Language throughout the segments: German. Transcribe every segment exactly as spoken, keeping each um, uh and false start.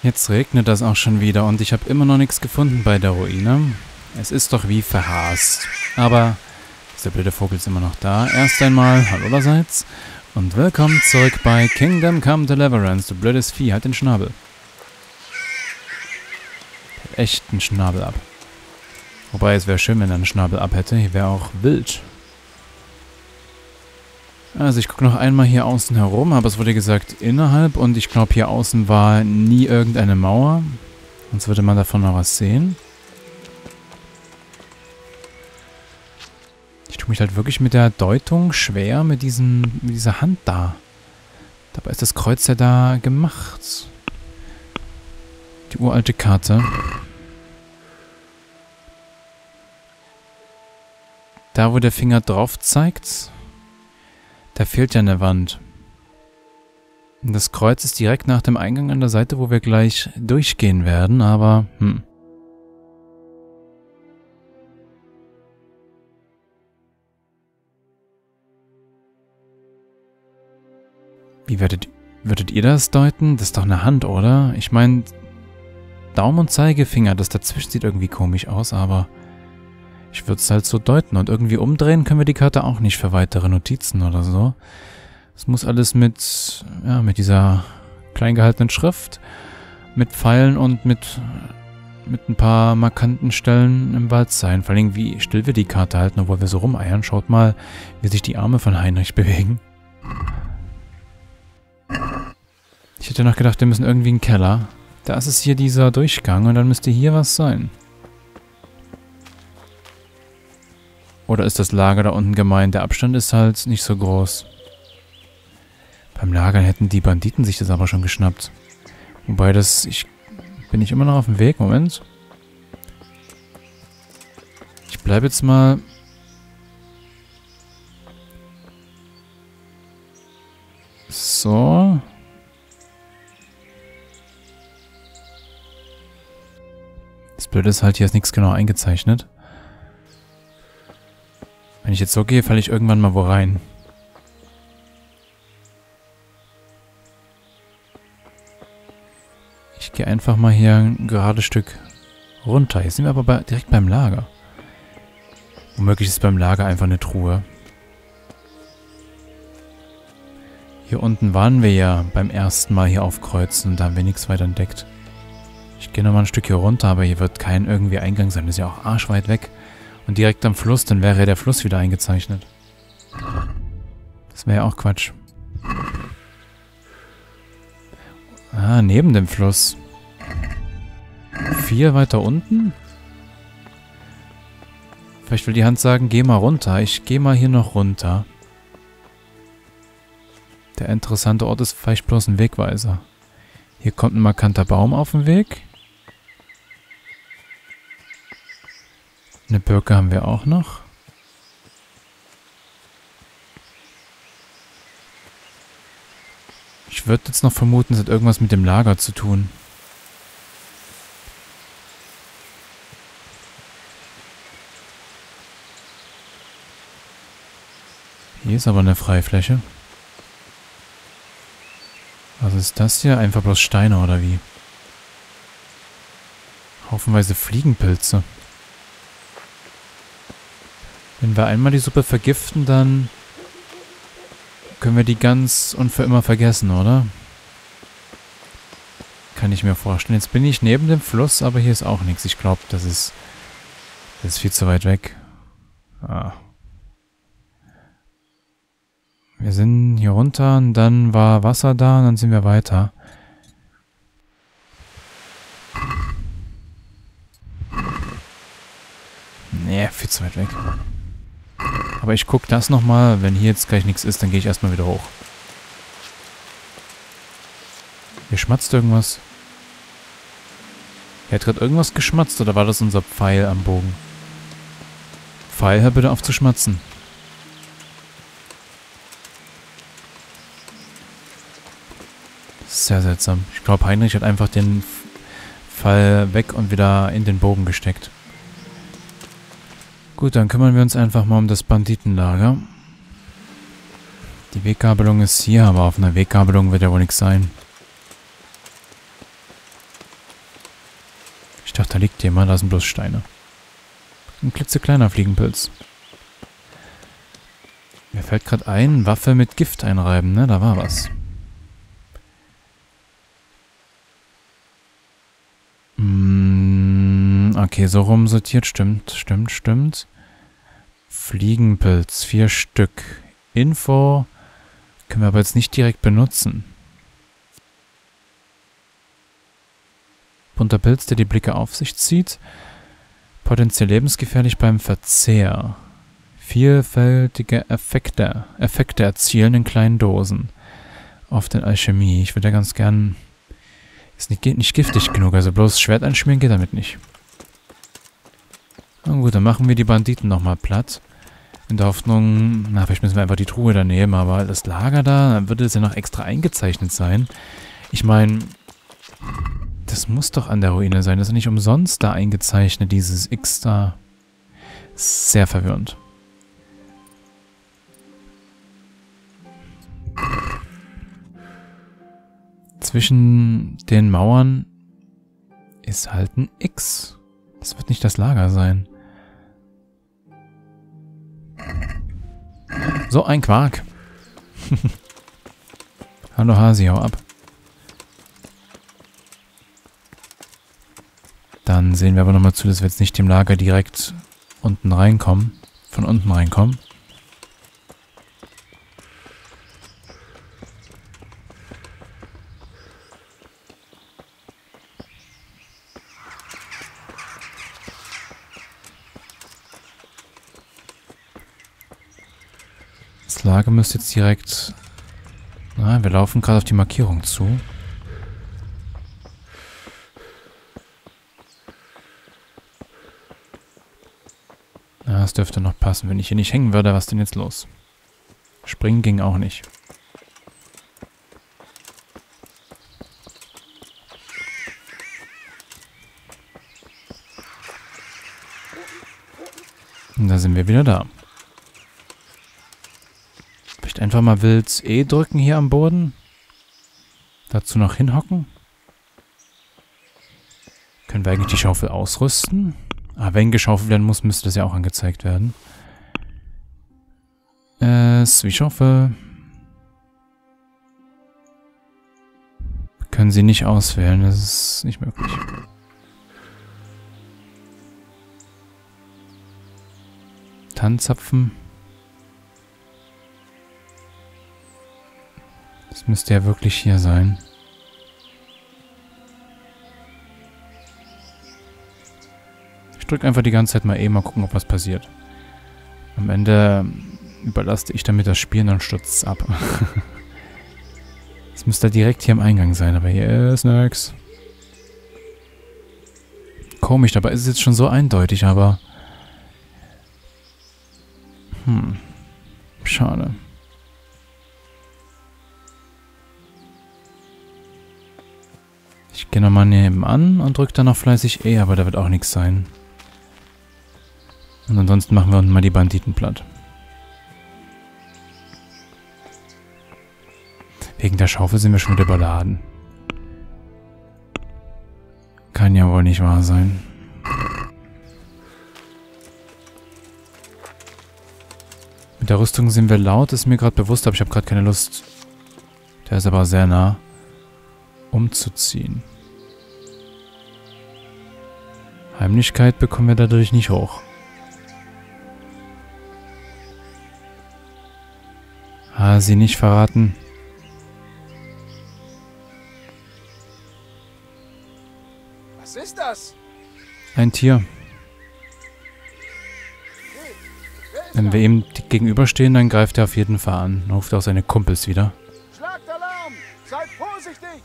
Jetzt regnet das auch schon wieder und ich habe immer noch nichts gefunden bei der Ruine. Es ist doch wie verhast. Aber dieser blöde Vogel ist immer noch da. Erst einmal, hallo allerseits. Und willkommen zurück bei Kingdom Come Deliverance. Du blödes Vieh, halt den Schnabel. Echt einen Schnabel ab. Wobei, es wäre schön, wenn er einen Schnabel ab hätte. Hier wäre auch wild. Also ich gucke noch einmal hier außen herum, aber es wurde gesagt innerhalb und ich glaube hier außen war nie irgendeine Mauer. Sonst würde man davon noch was sehen. Ich tue mich halt wirklich mit der Deutung schwer mit, diesen, mit dieser Hand da. Dabei ist das Kreuz ja da gemacht. Die uralte Karte. Da, wo der Finger drauf zeigt, da fehlt ja eine Wand. Und das Kreuz ist direkt nach dem Eingang an der Seite, wo wir gleich durchgehen werden, aber hm. Wie würdet, würdet ihr das deuten? Das ist doch eine Hand, oder? Ich meine, Daumen und Zeigefinger, das dazwischen sieht irgendwie komisch aus, aber ich würde es halt so deuten. Und irgendwie umdrehen können wir die Karte auch nicht für weitere Notizen oder so. Es muss alles mit, ja, mit dieser klein gehaltenen Schrift, mit Pfeilen und mit, mit ein paar markanten Stellen im Wald sein. Vor allem, wie still wir die Karte halten, obwohl wir so rumeiern. Schaut mal, wie sich die Arme von Heinrich bewegen. Ich hätte noch gedacht, wir müssen irgendwie in den Keller. Da ist es hier dieser Durchgang und dann müsste hier was sein. Oder ist das Lager da unten gemeint? Der Abstand ist halt nicht so groß. Beim Lagern hätten die Banditen sich das aber schon geschnappt. Wobei das... Ich bin ich immer noch auf dem Weg? Moment. Ich bleibe jetzt mal... So. Das Blöde ist halt, hier ist nichts genau eingezeichnet. Wenn ich jetzt so gehe, falle ich irgendwann mal wo rein. Ich gehe einfach mal hier ein gerades Stück runter. Jetzt sind wir aber bei, direkt beim Lager. Womöglich ist beim Lager einfach eine Truhe. Hier unten waren wir ja beim ersten Mal hier aufkreuzen und da haben wir nichts weiter entdeckt. Ich gehe nochmal ein Stück hier runter, aber hier wird kein irgendwie Eingang sein. Das ist ja auch arschweit weg. Und direkt am Fluss, dann wäre ja der Fluss wieder eingezeichnet. Das wäre ja auch Quatsch. Ah, neben dem Fluss. Vier weiter unten? Vielleicht will die Hand sagen, geh mal runter. Ich gehe mal hier noch runter. Der interessante Ort ist vielleicht bloß ein Wegweiser. Hier kommt ein markanter Baum auf den Weg. Eine Birke haben wir auch noch. Ich würde jetzt noch vermuten, es hat irgendwas mit dem Lager zu tun. Hier ist aber eine Freifläche. Was ist das hier? Einfach bloß Steine oder wie? Haufenweise Fliegenpilze. Wenn wir einmal die Suppe vergiften, dann können wir die ganz und für immer vergessen, oder? Kann ich mir vorstellen. Jetzt bin ich neben dem Fluss, aber hier ist auch nichts. Ich glaube, das ist, das ist viel zu weit weg. Ah. Wir sind hier runter und dann war Wasser da und dann sind wir weiter. Nee, viel zu weit weg. Aber ich gucke das nochmal. Wenn hier jetzt gleich nichts ist, dann gehe ich erstmal wieder hoch. Hier schmatzt irgendwas. Hier hat gerade irgendwas geschmatzt, oder war das unser Pfeil am Bogen? Pfeil, hör bitte auf zu schmatzen. Sehr seltsam. Ich glaube, Heinrich hat einfach den Pfeil weg und wieder in den Bogen gesteckt. Gut, dann kümmern wir uns einfach mal um das Banditenlager. Die Weggabelung ist hier, aber auf einer Weggabelung wird ja wohl nichts sein. Ich dachte, da liegt jemand, da sind bloß Steine. Ein klitzekleiner Fliegenpilz. Mir fällt gerade ein, Waffe mit Gift einreiben, ne? Da war was. Mm, okay, so rumsortiert. Stimmt, stimmt, stimmt. Fliegenpilz, vier Stück. Info können wir aber jetzt nicht direkt benutzen. Bunter Pilz, der die Blicke auf sich zieht. Potenziell lebensgefährlich beim Verzehr. Vielfältige Effekte. Effekte erzielen in kleinen Dosen. Auf den Alchemie. Ich würde ja ganz gern... Ist nicht, nicht giftig genug, also bloß Schwert einschmieren geht damit nicht. Na gut, dann machen wir die Banditen nochmal platt. In der Hoffnung, na, vielleicht müssen wir einfach die Truhe da nehmen, aber das Lager da, dann würde es ja noch extra eingezeichnet sein. Ich meine, das muss doch an der Ruine sein. Das ist nicht umsonst da eingezeichnet, dieses X da. Sehr verwirrend. Zwischen den Mauern ist halt ein X. Das wird nicht das Lager sein. So, ein Quark. Hallo Hasi, hau ab. Dann sehen wir aber nochmal zu, dass wir jetzt nicht dem Lager direkt unten reinkommen. Von unten reinkommen. Das Lager müsste jetzt direkt... Na, wir laufen gerade auf die Markierung zu. Na, das dürfte noch passen. Wenn ich hier nicht hängen würde, was denn jetzt los? Springen ging auch nicht. Und da sind wir wieder da. Einfach mal wild E drücken hier am Boden. Dazu noch hinhocken. Können wir eigentlich die Schaufel ausrüsten? Ah, wenn geschaufelt werden muss, müsste das ja auch angezeigt werden. Äh, wie Schaufel. Können Sie nicht auswählen, das ist nicht möglich. Tannenzapfen. Das müsste ja wirklich hier sein. Ich drücke einfach die ganze Zeit mal E, mal gucken, ob was passiert. Am Ende überlaste ich damit das Spiel und dann stürzt es ab. Es müsste direkt hier am Eingang sein, aber hier ist nix. Komisch, dabei ist es jetzt schon so eindeutig, aber... Hm. Schade. Ich gehe nochmal nebenan und drücke dann noch fleißig E, aber da wird auch nichts sein. Und ansonsten machen wir unten mal die Banditen platt. Wegen der Schaufel sind wir schon wieder überladen. Kann ja wohl nicht wahr sein. Mit der Rüstung sind wir laut, ist mir gerade bewusst, aber ich habe gerade keine Lust. Der ist aber sehr nah. Umzuziehen. Heimlichkeit bekommen wir dadurch nicht hoch. Ah, sie nicht verraten. Was ist das? Ein Tier. Wenn wir ihm gegenüberstehen, dann greift er auf jeden Fall an. Dann ruft auch seine Kumpels wieder. Schlagt Alarm! Seid vorsichtig!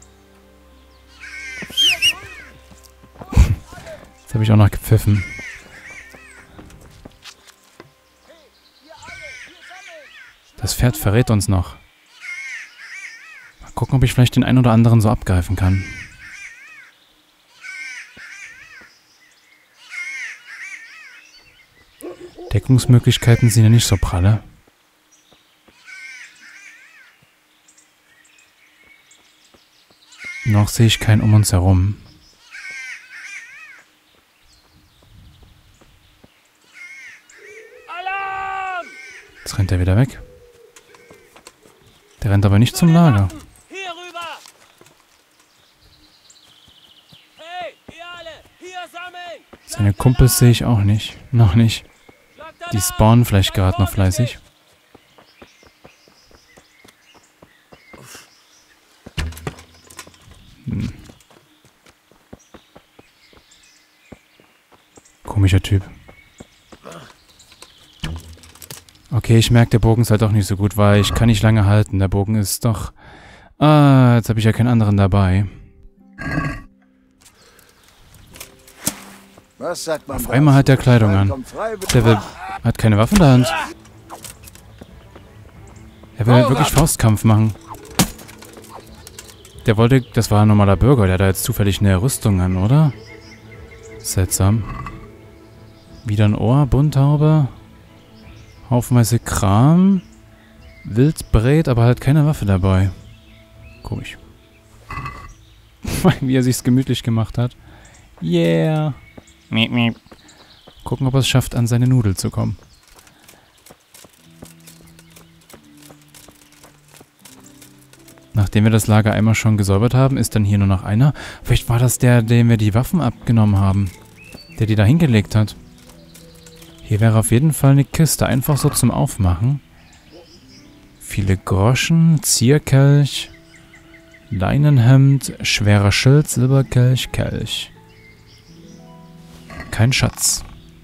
Jetzt habe ich auch noch gepfiffen. Das Pferd verrät uns noch. Mal gucken, ob ich vielleicht den einen oder anderen so abgreifen kann. Deckungsmöglichkeiten sind ja nicht so pralle. Noch sehe ich keinen um uns herum. rennt er wieder weg. Der rennt aber nicht zum Lager. Hier rüber! Hey, ihr alle! Hier sammeln! Seine Kumpels sehe ich auch nicht. Noch nicht. Die spawnen vielleicht gerade noch fleißig. Hm. Komischer Typ. Okay, ich merke, der Bogen ist halt auch nicht so gut, weil ich kann nicht lange halten. Der Bogen ist doch... Ah, jetzt habe ich ja keinen anderen dabei. Was sagt man? Auf einmal hat der Kleidung an. Der will, hat keine Waffe in der Hand. Er will halt wirklich Faustkampf machen. Der wollte... Das war ein normaler Bürger, der hat da jetzt zufällig eine Rüstung an, oder? Seltsam. Wieder ein Ohr, Bunthaube... Haufenweise Kram. Wildbret, aber halt keine Waffe dabei. Komisch. Wie er sich's gemütlich gemacht hat. Yeah. Miep, miep. Gucken, ob er es schafft, an seine Nudel zu kommen. Nachdem wir das Lager einmal schon gesäubert haben, ist dann hier nur noch einer. Vielleicht war das der, dem wir die Waffen abgenommen haben. Der die da hingelegt hat. Hier wäre auf jeden Fall eine Kiste, einfach so zum Aufmachen. Viele Groschen, Zierkelch, Leinenhemd, schwerer Schild, Silberkelch, Kelch. Kein Schatz.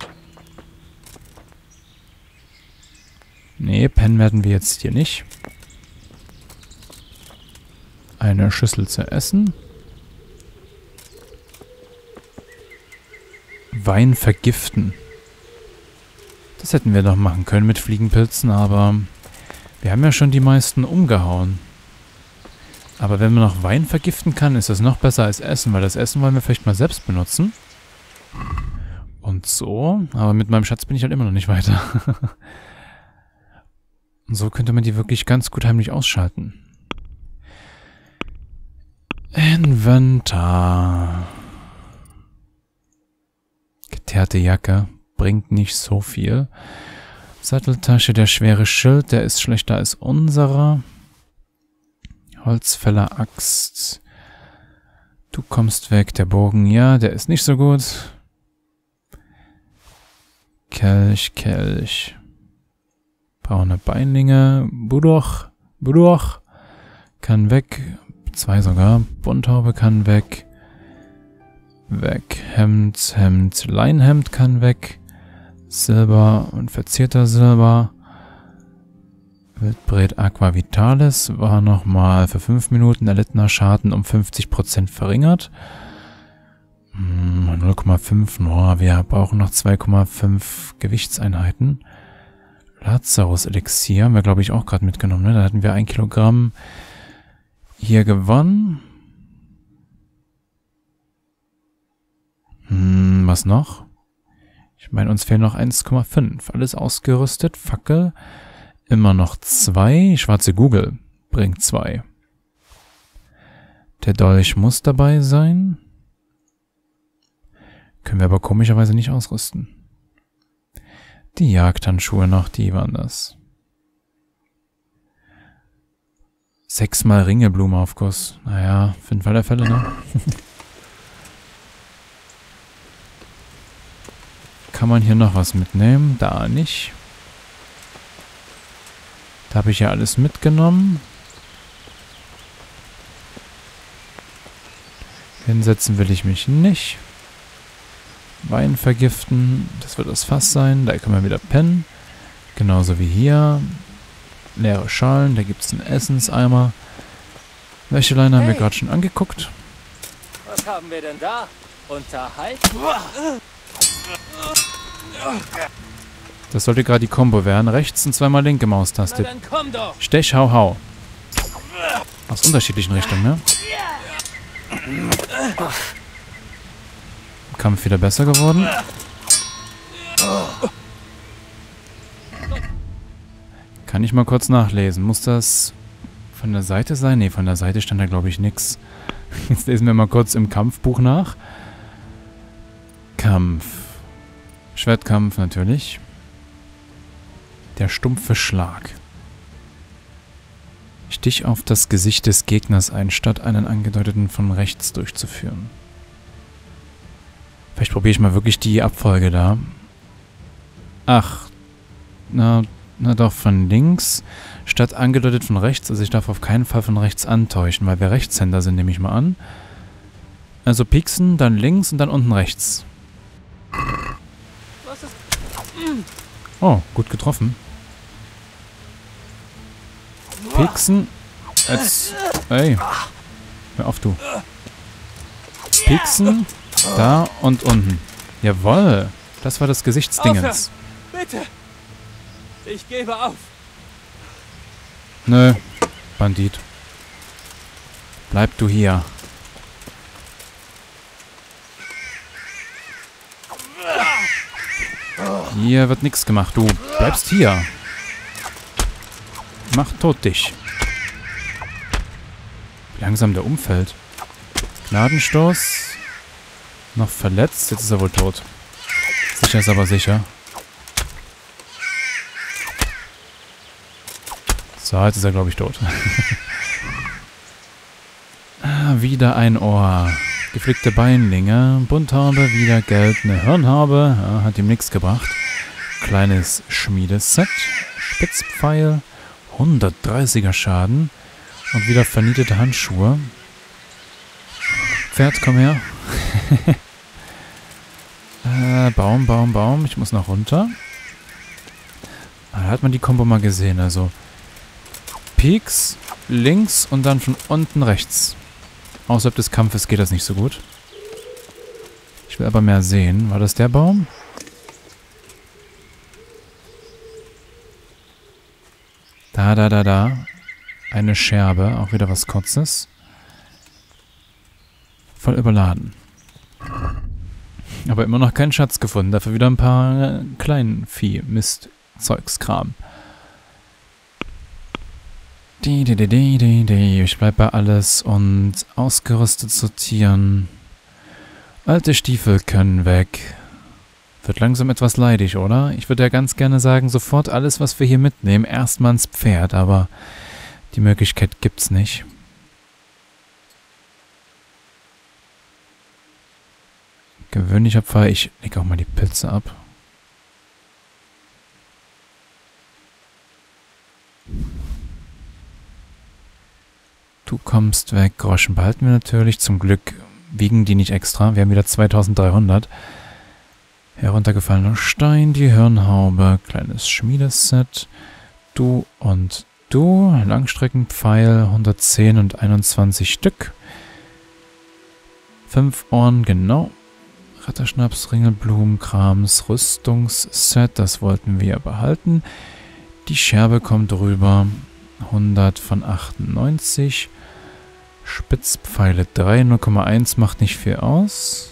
Nee, pennen werden wir jetzt hier nicht. Eine Schüssel zu essen. Wein vergiften. Das hätten wir doch machen können mit Fliegenpilzen, aber wir haben ja schon die meisten umgehauen. Aber wenn man noch Wein vergiften kann, ist das noch besser als Essen, weil das Essen wollen wir vielleicht mal selbst benutzen. Und so, aber mit meinem Schatz bin ich halt immer noch nicht weiter. Und so könnte man die wirklich ganz gut heimlich ausschalten. Inventar. Geteerte Jacke. Bringt nicht so viel. Satteltasche, der schwere Schild, der ist schlechter als unserer. Holzfäller, Axt. Du kommst weg. Der Bogen, ja, der ist nicht so gut. Kelch, Kelch. Braune Beinlinge. Budoch, Budoch. Kann weg. Zwei sogar. Bunthaube kann weg. Weg. Hemd, Hemd, Leinhemd kann weg. Silber und verzierter Silber. Wildbret Aqua Vitalis war nochmal für fünf Minuten erlittener Schaden um fünfzig Prozent verringert. null Komma fünf, no, wir brauchen noch zwei Komma fünf Gewichtseinheiten. Lazarus Elixier haben wir, glaube ich, auch gerade mitgenommen. Ne? Da hatten wir ein Kilogramm hier gewonnen. Hm, was noch? Ich meine, uns fehlen noch eins Komma fünf. Alles ausgerüstet. Fackel. Immer noch zwei. Schwarze Google bringt zwei. Der Dolch muss dabei sein. Können wir aber komischerweise nicht ausrüsten. Die Jagdhandschuhe noch, die waren das. Sechsmal Ringelblumenaufguss. Naja, für den Fall der Fälle, ne? Kann man hier noch was mitnehmen? Da nicht. Da habe ich ja alles mitgenommen. Hinsetzen will ich mich nicht. Wein vergiften. Das wird das Fass sein. Da können wir wieder pennen. Genauso wie hier. Leere Schalen. Da gibt es einen Essenseimer. Wäscheleine haben wir gerade schon angeguckt. Was haben wir denn da? Unterhalt? Das sollte gerade die Combo werden. Rechts und zweimal linke Maustaste. Na dann komm doch. Stech, hau, hau. Aus unterschiedlichen Richtungen, ne? Kampf wieder besser geworden. Kann ich mal kurz nachlesen. Muss das von der Seite sein? Ne, von der Seite stand da, glaube ich, nix. Jetzt lesen wir mal kurz im Kampfbuch nach. Kampf. Schwertkampf natürlich. Der stumpfe Schlag. Stich auf das Gesicht des Gegners ein, statt einen angedeuteten von rechts durchzuführen. Vielleicht probiere ich mal wirklich die Abfolge da. Ach, na, na doch, von links, statt angedeutet von rechts. Also ich darf auf keinen Fall von rechts antäuschen, weil wir Rechtshänder sind, nehme ich mal an. Also pieksen, dann links und dann unten rechts. Was ist... Oh, gut getroffen. Pieksen. Jetzt. Ey. Hör auf, du. Pieksen. Da und unten. Jawohl. Das war das Gesichtsdingens. Aufhören. Bitte! Ich gebe auf! Nö. Bandit. Bleib du hier. Hier wird nichts gemacht. Du bleibst hier. Mach tot dich. Wie langsam der umfällt. Gnadenstoß. Noch verletzt. Jetzt ist er wohl tot. Sicher ist aber sicher. So, jetzt ist er, glaube ich, tot. Ah, wieder ein Ohr. Geflickte Beinlinge. Bunthaube, wieder gelb. Eine Hirnhaube. Ja, hat ihm nichts gebracht. Kleines Schmiedeset. Spitzpfeil. hundertdreißiger Schaden. Und wieder vernietete Handschuhe. Pferd, komm her. äh, Baum, Baum, Baum. Ich muss noch runter. Ah, da hat man die Kombo mal gesehen. Also Peaks, links und dann von unten rechts. Außerhalb des Kampfes geht das nicht so gut. Ich will aber mehr sehen. War das der Baum? Da, da, da, da. Eine Scherbe. Auch wieder was Kurzes. Voll überladen. Aber immer noch keinen Schatz gefunden. Dafür wieder ein paar kleinen Vieh. Mist. Zeugskram. Die, die, die, die, die, die. Ich bleib bei alles und ausgerüstet sortieren. Alte Stiefel können weg. Wird langsam etwas leidig, oder? Ich würde ja ganz gerne sagen, sofort alles, was wir hier mitnehmen, erstmal ins Pferd, aber die Möglichkeit gibt's nicht. Gewöhnlicher Pfeil, ich lege auch mal die Pilze ab. Du kommst weg. Groschen behalten wir natürlich. Zum Glück wiegen die nicht extra. Wir haben wieder zweitausenddreihundert. Heruntergefallener Stein, die Hirnhaube, kleines Schmiedeset. Du und du. Langstreckenpfeil, hundertzehn und einundzwanzig Stück. Fünf Ohren, genau. Ratterschnaps, Ringelblumen, Krams, Rüstungsset, das wollten wir behalten. Die Scherbe kommt rüber. hundert von achtundneunzig. Spitzpfeile drei, null Komma eins macht nicht viel aus.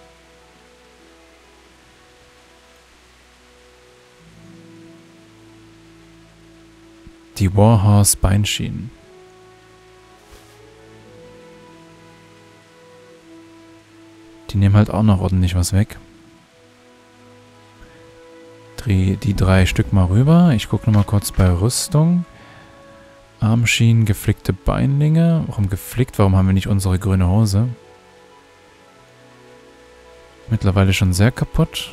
Die Warhorse Beinschienen. Die nehmen halt auch noch ordentlich was weg. Dreh die drei Stück mal rüber. Ich gucke nochmal kurz bei Rüstung. Armschienen, geflickte Beinlinge. Warum geflickt? Warum haben wir nicht unsere grüne Hose? Mittlerweile schon sehr kaputt.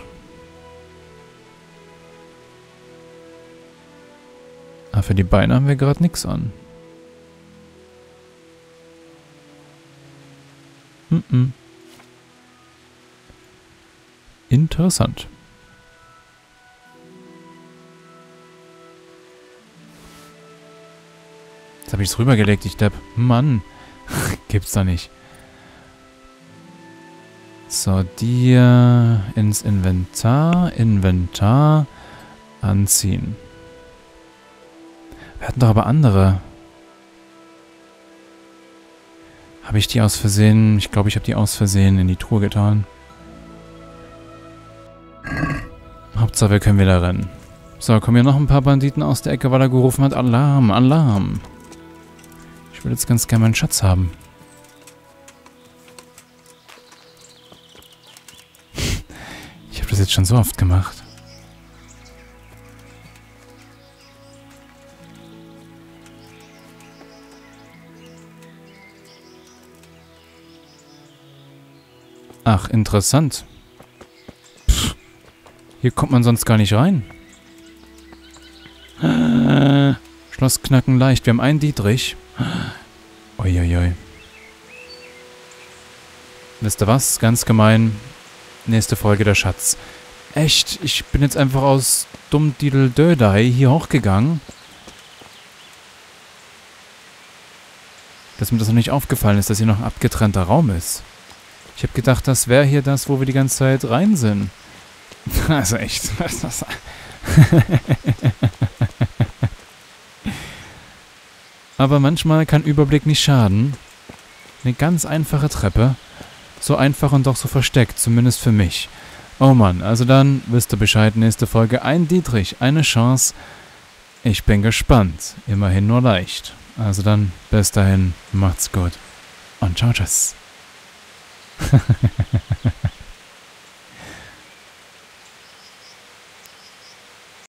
Aber für die Beine haben wir gerade nichts an. Mm-mm. Interessant. Jetzt habe ich es rübergelegt, ich Depp. Mann. Gibt's da nicht. So, dir ins Inventar. Inventar. Anziehen. Wir hatten doch aber andere. Habe ich die aus Versehen... Ich glaube, ich habe die aus Versehen in die Truhe getan. Hauptsache, wir können wieder rennen. So, kommen hier noch ein paar Banditen aus der Ecke, weil er gerufen hat, Alarm, Alarm. Ich will jetzt ganz gerne meinen Schatz haben. Ich habe das jetzt schon so oft gemacht. Ach, interessant. Pff, hier kommt man sonst gar nicht rein. Äh, Schloss knacken leicht. Wir haben einen Dietrich. Uiuiui. Wisst ihr was? Ganz gemein. Nächste Folge der Schatz. Echt? Ich bin jetzt einfach aus Dummdidel-Dödei hier hochgegangen. Dass mir das noch nicht aufgefallen ist, dass hier noch ein abgetrennter Raum ist. Ich habe gedacht, das wäre hier das, wo wir die ganze Zeit rein sind. Also echt. Was ist das? Aber manchmal kann Überblick nicht schaden. Eine ganz einfache Treppe. So einfach und doch so versteckt, zumindest für mich. Oh Mann, also dann wisst ihr Bescheid, nächste Folge. Ein Dietrich, eine Chance. Ich bin gespannt. Immerhin nur leicht. Also dann, bis dahin, macht's gut. Und ciao, tschüss.